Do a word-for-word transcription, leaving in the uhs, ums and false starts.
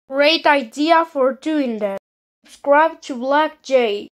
Great idea for doing that. Subscribe to Black Jay.